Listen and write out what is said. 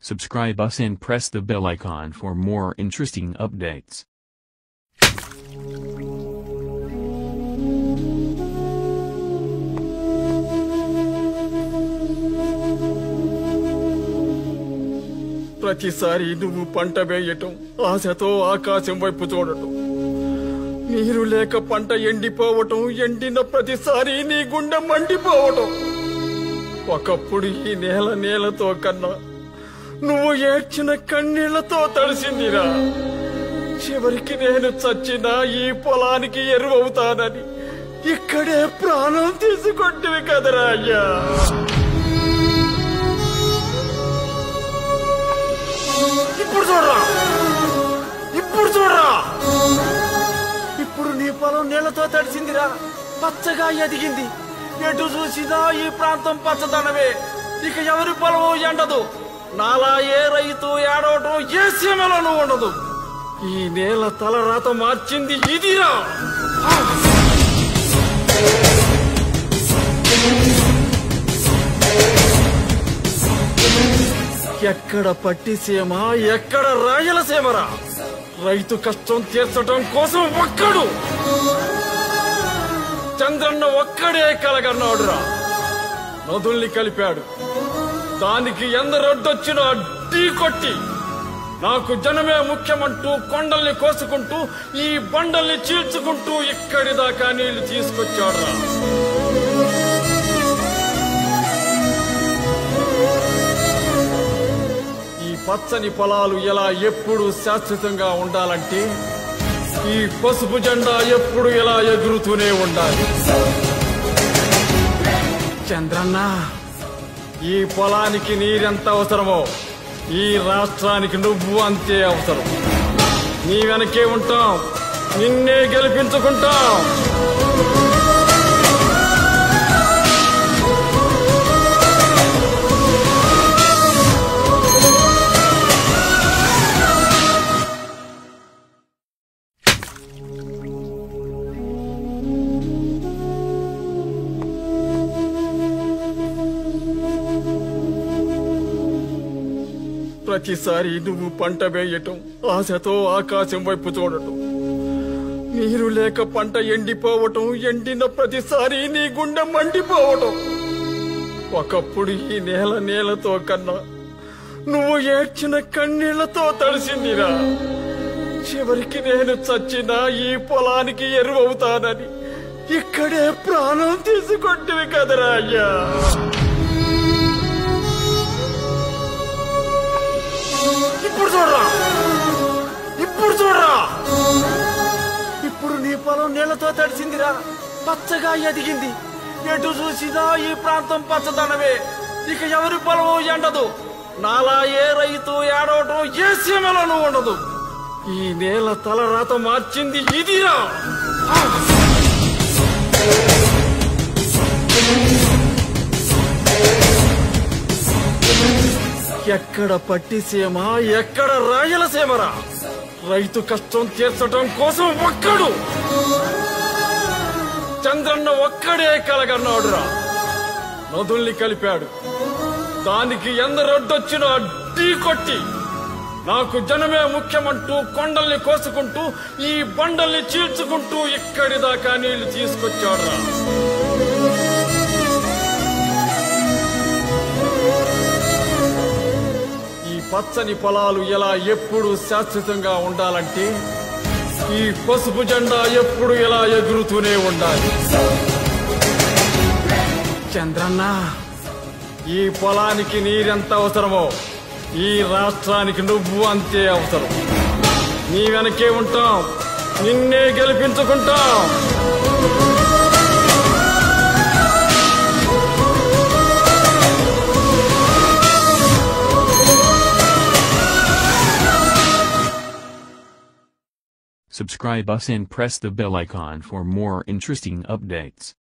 Subscribe us and press the bell icon for more interesting updates. ప్రతిసారి నువ్వు పంట వేయటం ఆశతో ఆకాశం వైపు చూడటం నీరు లేక పంట ఎండిపోవటం ఎండిన ప్రతిసారి నీ గుండె మండిపోవటం ఒకప్పుడు ఈ నేలతో కన్నా నువ్వు ఏడ్చిన కన్నీళ్లతో తడిసిందిరా. చివరికి నేను చచ్చినా ఈ పొలానికి ఎరువవుతానని ఇక్కడే ప్రాణం తీసుకొట్టివి కదరా అయ్యా. ఇప్పుడు చూడరా ఇప్పుడు నీ పొలం నీళ్లతో తడిసిందిరా, పచ్చగా ఎదిగింది. ఎటు చూసినా ఈ ప్రాంతం పచ్చదనమే. ఇక ఎవరి పొలం ఎండదు, నాలా ఏ రైతు ఏడవటం ఏ సీమలోనూ ఉండదు. ఈ నేల తలరాత మార్చింది ఇదిరా. ఎక్కడ పట్టిసీమ ఎక్కడ రాయలసీమరా. రైతు కష్టం తీర్చడం కోసం ఒక్కడు చంద్రన్న ఒక్కడే కలగన్నాడురా. నదుల్ని కలిపాడు, దానికి ఎందరొడ్డొచ్చినా ఢీ కొట్టి నాకు జనమే ముఖ్యమంటూ కొండల్ని కోసుకుంటూ ఈ బండల్ని చీల్చుకుంటూ ఇక్కడి దాకా నీళ్లు తీసుకొచ్చాడురా. పచ్చని పొలాలు ఎలా ఎప్పుడు శాశ్వతంగా ఉండాలంటే ఈ పసుపు జెండా ఎప్పుడు ఎలా ఎగురుతూనే ఉండాలి. చంద్రన్న, ఈ పొలానికి నీరెంత అవసరమో ఈ రాష్ట్రానికి నువ్వు అంతే అవసరం. నీ వెనకే ఉంటాం, నిన్నే గెలిపించుకుంటాం. ప్రతిసారి నువ్వు పంట వేయటం ఆశతో ఆకాశం వైపు చూడటం నీరు లేక పంట ఎండిపోవటం ఎండిన ప్రతిసారి నీ గుండె మండిపోవటం ఒకప్పుడు ఈ నేలతో కన్నా నువ్వు ఏడ్చిన కన్నీళ్లతో తడిసిందిరా. చివరికి నేను చచ్చినా ఈ పొలానికి ఎరువవుతానని ఇక్కడే ప్రాణం తీసుకొట్టివి కదరా అయ్యా. ఇప్పుడు చూడరా ఇప్పుడు నీ పొలం నీళ్లతో తడిసిందిరా, పచ్చగా ఎదిగింది. ఎటు చూసినా ఈ ప్రాంతం పచ్చదనమే. ఇక ఎవరి పొలం ఎండదు, నాలా ఏ రైతు ఏడవటం ఏ సీమలోనూ ఉండదు. ఈ నేల తలరాత మార్చింది ఇదిరా. ఎక్కడ పట్టిసీమ ఎక్కడ రాయలసీమరా. రైతు కష్టం తీర్చడం కోసం ఒక్కడు చంద్రన్న ఒక్కడే కలగన్నాడురా. నదుల్ని కలిపాడు, దానికి ఎందరొడ్డొచ్చినా ఢీ కొట్టి నాకు జనమే ముఖ్యమంటూ కొండల్ని కోసుకుంటూ ఈ బండల్ని చీల్చుకుంటూ ఇక్కడి దాకా నీళ్లు తీసుకొచ్చాడురా. పచ్చని పొలాలు ఎలా ఎప్పుడు శాశ్వతంగా ఉండాలంటే ఈ పసుపు జెండా ఎప్పుడు ఎలా ఎగురుతూనే ఉండాలి. చంద్రన్న, ఈ పొలానికి నీరెంత అవసరమో ఈ రాష్ట్రానికి నువ్వు అంతే అవసరం. నీ వెనకే ఉంటాం, నిన్నే గెలిపించుకుంటాం. Subscribe us and press the bell icon for more interesting updates.